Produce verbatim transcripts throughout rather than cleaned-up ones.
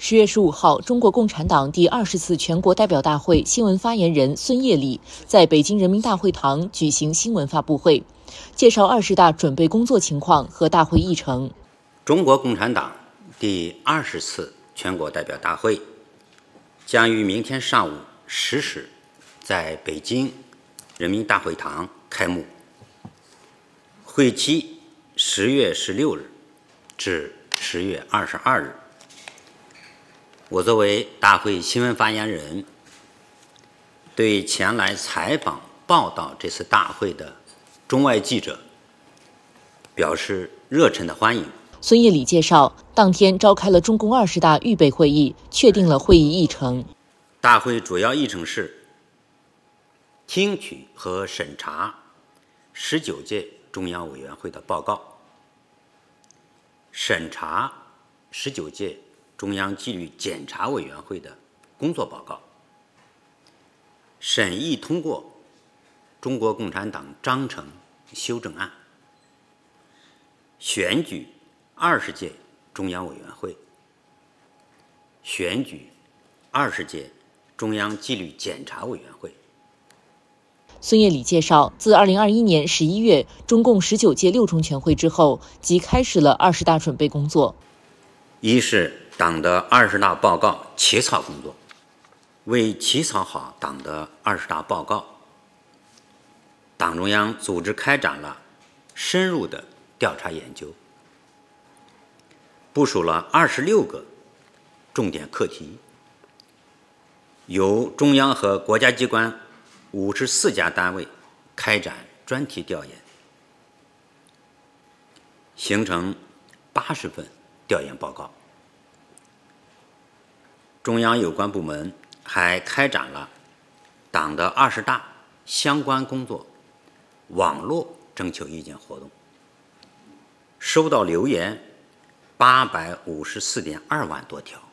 十月十五号，中国共产党第二十次全国代表大会新闻发言人孙业礼在北京人民大会堂举行新闻发布会，介绍二十大准备工作情况和大会议程。 中国共产党第二十次全国代表大会将于明天上午十时在北京人民大会堂开幕，会期十月十六日至十月二十二日。我作为大会新闻发言人，对前来采访报道这次大会的中外记者表示热忱的欢迎。 孙业礼介绍，当天召开了中共二十大预备会议，确定了会议议程。 大会主要议程是听取和审查十九届中央委员会的报告，审查十九届中央纪律检查委员会的工作报告，审议通过中国共产党章程修正案，选举二十届中央委员会，选举二十届中央纪律检查委员会。 孙业礼介绍，自二零二一年十一月中共十九届六中全会之后，即开始了二十大准备工作。 一是党的二十大报告起草工作，为起草好党的二十大报告，党中央组织开展了深入的调查研究，部署了二十六个重点课题，由中央和国家机关五十四家单位开展专题调研，形成八十份调研报告。中央有关部门还开展了党的二十大相关工作网络征求意见活动，收到留言八百五十四点二万多条。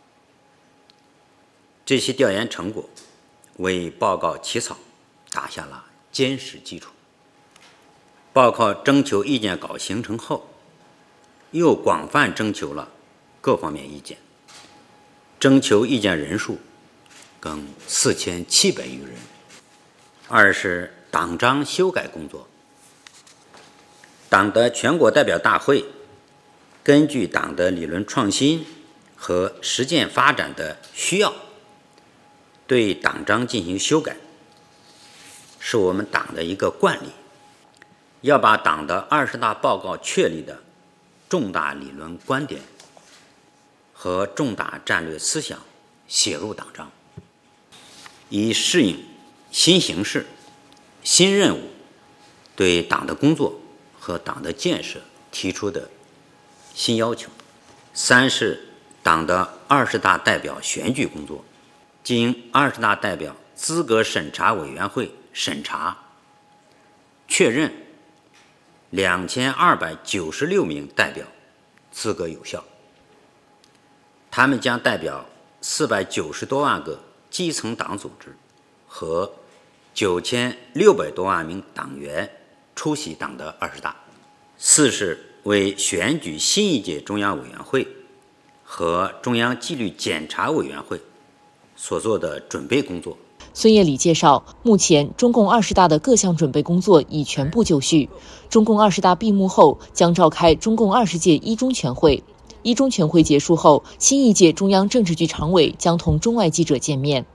这些调研成果为报告起草打下了坚实基础。报告征求意见稿形成后，又广泛征求了各方面意见，征求意见人数更四千七百余人。二是党章修改工作。党的全国代表大会根据党的理论创新和实践发展的需要，对党章进行修改，是我们党的一个惯例。要把党的二十大报告确立的重大理论观点和重大战略思想写入党章，以适应新形势、新任务对党的工作和党的建设提出的新要求。三是党的二十大代表选举工作，经二十大代表资格审查委员会审查，确认两千二百九十六名代表资格有效，他们将代表四百九十多万个基层党组织和九千六百多万名党员出席党的二十大。四是为选举新一届中央委员会和中央纪律检查委员会所做的准备工作。 孙业礼介绍，目前中共二十大的各项准备工作已全部就绪。中共二十大闭幕后，将召开中共二十届一中全会。一中全会结束后，新一届中央政治局常委将同中外记者见面。